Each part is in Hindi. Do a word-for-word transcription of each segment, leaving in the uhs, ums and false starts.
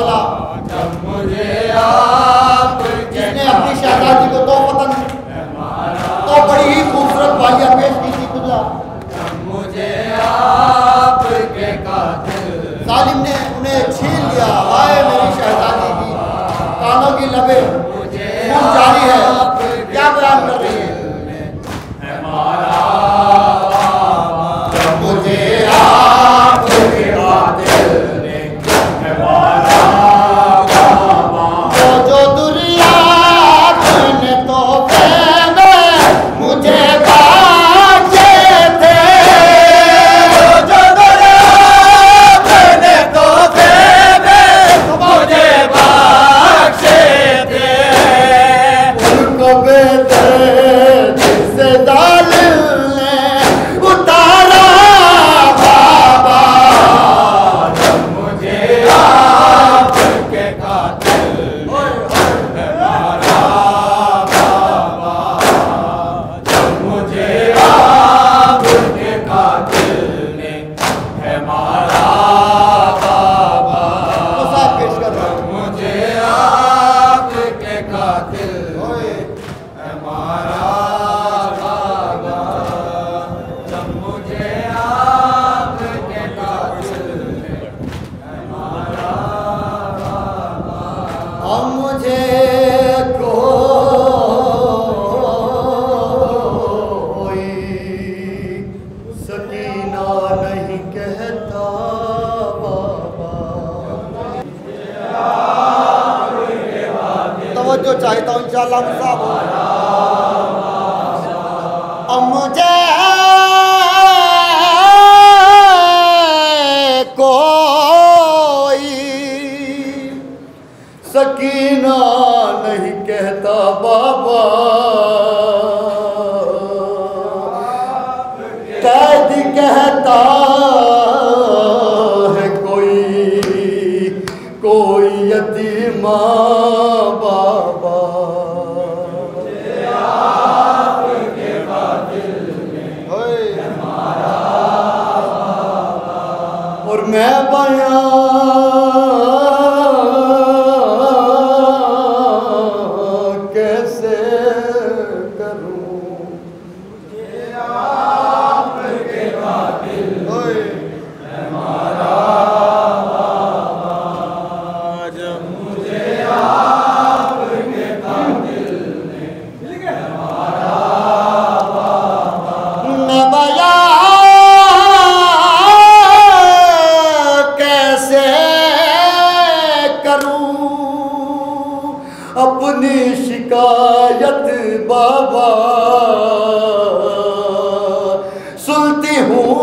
मिला जब मुझे आपके जिसने अपनी शहजादी को तोहफतन तो बड़ी ही खूबसूरत वालिया पेश की थी कुल्ला। मुझे आपके कातिल जालिम ने उन्हें छीन लिया। हाय मेरी शहजादी की कानों की लबे खून जारी है, क्या बयान कर रही है? हमारा मुझे आपके कातिल ने हमारा जो जो दुनिया ने तो मुझे बाजे थे, जो ने तो मुझे बख्शे थे उनको बेटे जिससे जालिम ने उतारा बाबा। जब मुझे आपके कातिल हमारा बाबा, जब मुझे आपके कातिल ने हमारा बाबा, तो साहब पेश कर रहा हूं। मुझे आपके कातिल ओए हमारा बाबा, जब मुझे आपके कातिल ने हमारा और मुझे कोई सकीना नहीं कहता बाबा। तवज्जो चाहता हूँ इंशाअल्लाह मुसाब। और मुझे कोई सकीना नहीं कहता बाबा। कैद कहता है कोई कोई यतीमा बाबा। ओए। और मैं बयां कैसे करूं? ओए। मैं बयां कैसे करूं अपनी शिकायत बाबा। सुनती हूँ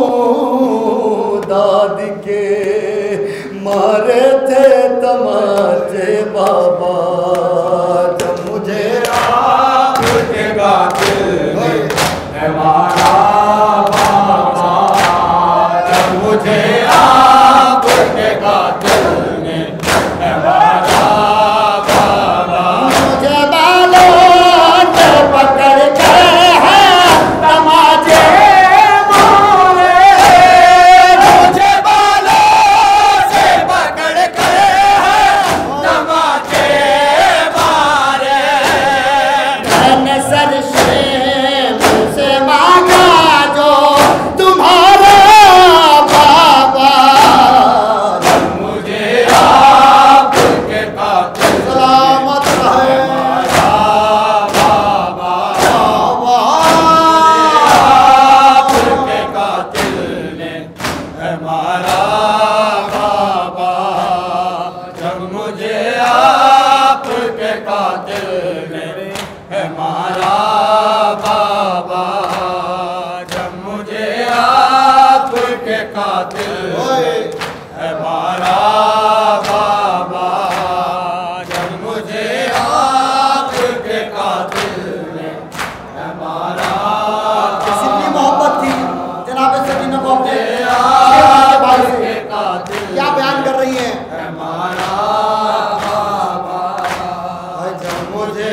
दाद के मारे थे तमाचे बाबा। जब मुझे आपके कातिल ने हमारा बाबा, जब मुझे आपके कातिल ने हमारा बाबा, मुझे बालों से पकड़ के है तमाचे मारे। मुझे बालों से पकड़ कर तमाचे मारे। मैंने सर से मुझसे मांगा जो तुम्हारा बाबा। मुझे आपके कातिल सलामत रहे बाबा, बाबा। आपके कातिल ने हमारा बाबा, जब मुझे आपके कातिल ने हमारा बाबा, जब मुझे आपके कातिल ओए। हमारा बाबा, जब मुझे आपके कातिल ने हमारा कितनी मोहब्बत थी जनाब सकीना को अपने मुझे के भाई से। आपके कातिल क्या बयान कर रही हैं? हमारा बाबा, जब मुझे मुझे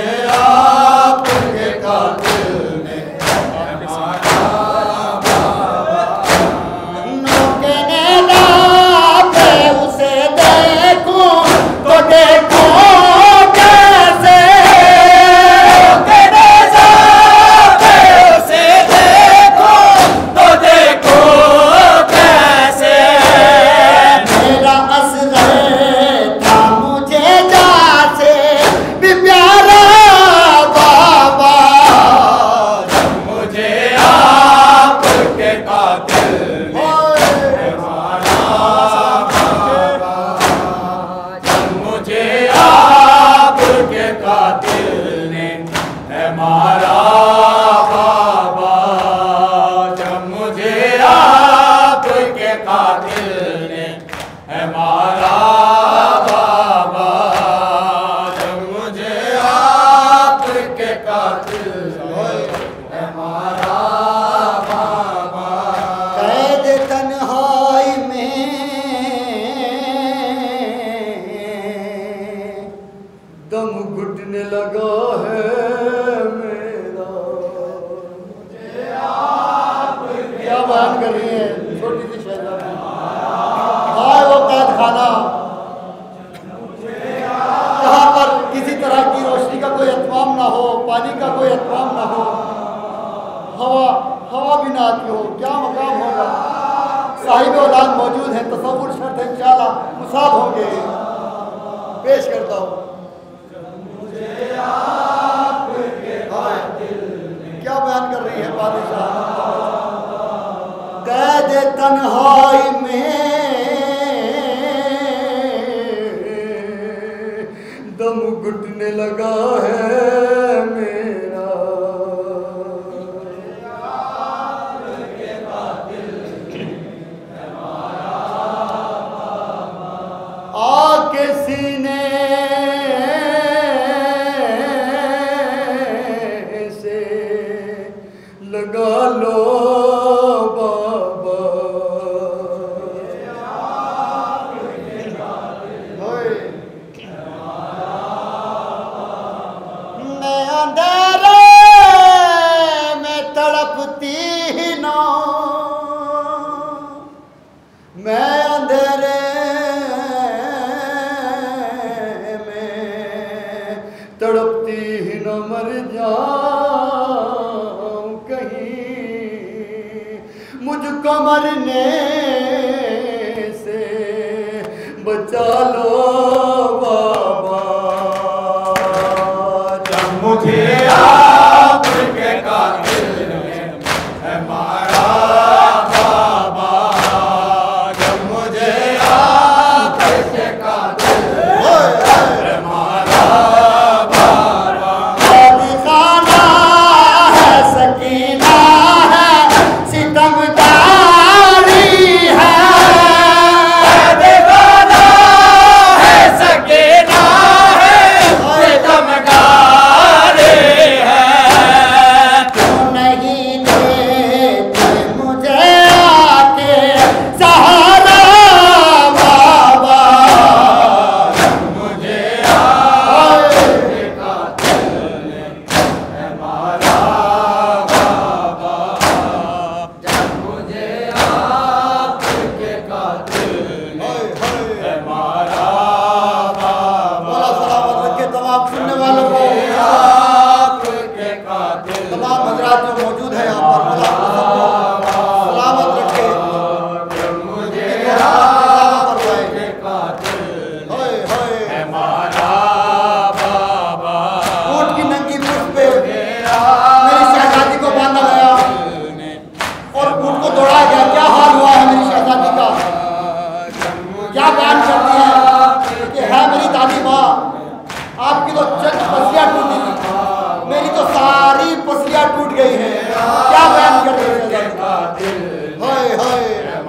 मुझे आपके कातिल ने है मारा बाबा, जब मुझे आपके कातिल ने है मारा बाबा, जब मुझे आपके कातिल ने है मारा बाबा। कैद तन्हाई में दम घुटने लगा है मेरा। क्या बयान कर रही है छोटी सी शहजादी। हाय वो कैद खाना जहाँ पर किसी तरह की रोशनी का कोई एहतमाम ना हो, पानी का कोई एहतमाम ना हो, हवा हवा भी ना आती हो। क्या मकाम होगा। साहिब औलाद मौजूद हैं, तसव्वुर शर्त है, इंशाअल्लाह मुसाब होंगे। पेश करता हूँ। क्या बयान कर रही है बादशाह। कैद तन्हाई में दम घुटने लगा है मेरा। आके सीने से लगा लो बाबा। मैं अंधेरे में तड़पती ना, मैं अंधेरे तड़पती ही न मर जाऊं कहीं, मुझको मरने से बचा लो बाबा। जब मुझे आपके कातिल ने है मारा बाबा, जब मुझे आपके कातिल ने मारा बाबा। खाना है सकीना है सितमदारी है, दीवाना है सकीना है सितमगारी है। क्यों नहीं देते मुझे आके सहारा बाबा। मुझे आपके कातिल ने है मारा बाबा, जब मुझे आपके कातिल ने है मारा बाबा। बोला सलामत रखे तमाम सुनने वालों को, आपके कातिल तमाम हजरात जो मौजूद है यहाँ पर। बोला सबको सलामत रखे। जब मुझे आपके आपके कातिल होए होए है मारा बाबा, ऊँट की नंगी पुष्प पे मेरी शहजादी को बांधा गया और ऊँट को दौड़ाया गया। क्या हाल हुआ है मेरी शहजादी का। क्या बयान करती है कि है मेरी दादी माँ, आपकी तो चंद पसलियाँ टूटी थी, मेरी तो सारी पसलियाँ टूट गई हैं। क्या बयान कर रही है शहजादी। होए होए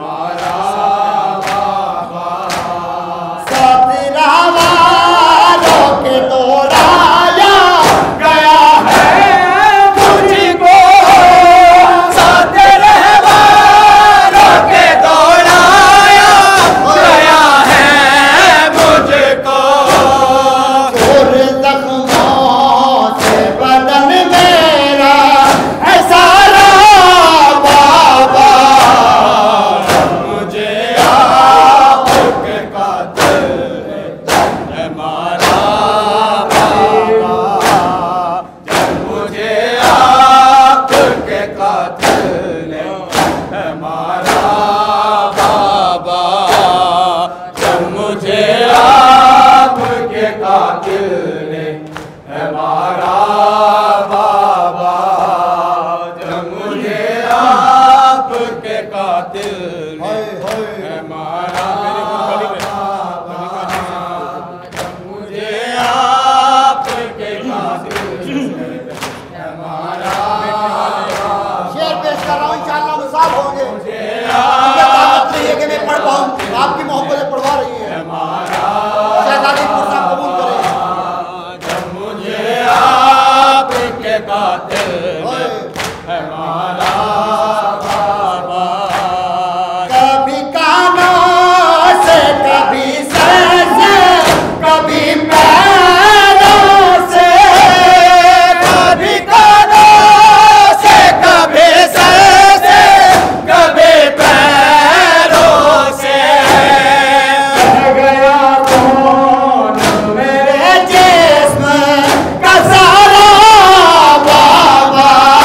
साथ रहवारों के दौड़ाया गया है मुझको साथ रहवारों के दौड़ाया गया है मुझको। और जख्मों से बदन मेरा है सारा बाबा। मुझे आपके कातिल ने है मारा बाबा, जब मुझे आपके कातिल ने है मारा बाबा, जब मुझे आपके कातिल ने है मारा बाबा, जब मुझे आपके कातिल ने होए होए है मारा बाबा, जब कि मैं पढ़ पाऊँ, आपकी मोहब्बत से पढ़वा रही है। शहजादी पुरसा कबूल करें। जब मुझे आपके कातिल ने हमारा बाबा, कभी कानों से, कभी सर से, कभी पैरों से, कभी कानों से, कभी सर से, कभी पैरों से, रह गया कौन मेरे जिस्म का सारा बाबा।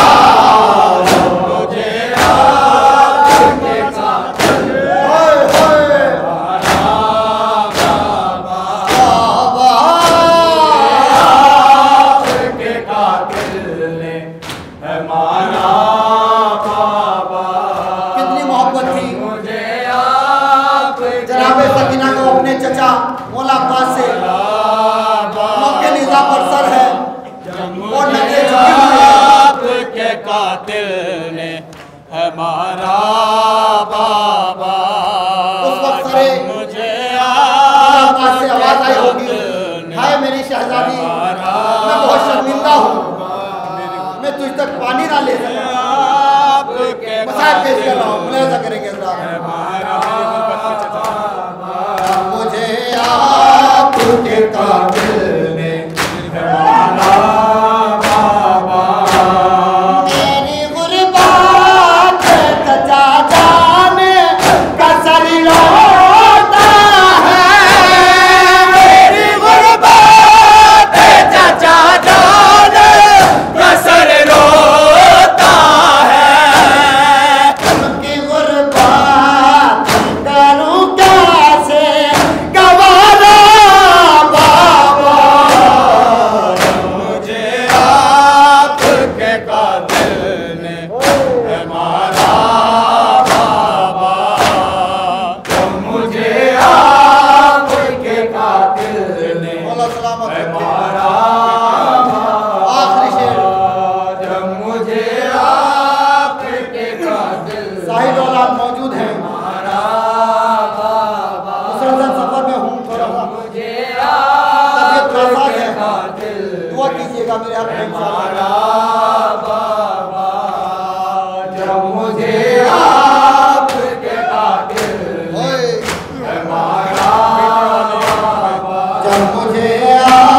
मुझे आपके कातिल होए होए बाबा, बाबा। आपके कातिल ने हमारा बाबा। कितनी मोहब्बत थी मुझे आपके जनाब सकीना को अपने चचा मौला अब्बास से। मौके निज़ा पर सर है और नजरें झुकी हुई है। आपके कातिल ने हमारा बाबा। उस वक्त सरे मुझे मौला अब्बास से आवाज आई होगी, आपके हाय मेरी शहजादी, मैं बहुत शर्मिंदा हूँ, मैं तुझ तक पानी ना ले सका। आपके मसाइब पेश कर रहा हूँ, मुलाहिजा करेंगे हज़रात। मुझे आपके कातिल ने मेरी गुर्बत चचा जान का सर रोता है। मेरी गुर्बत चाचा जान कसर रोता है। उनकी गुर्बत करूं कैसे गवारा बाबा। मुझे आपके कातिल ने हमारा बाबा। मुझे आपके कातिल ने मौला सलामत रखे। हमारा आखिरी शेर जब मुझे आपके कातिल साहिल औलाद मौजूद हैं, मुसलसल सफर में हूँ, थोड़ा सा मुझे तबीयत नासाज है, कातिल दुआ कीजिएगा मेरे हक में इंशाअल्लाह। बाबा। जब मुझे आपके कातिल ओए हमारा जब मुझे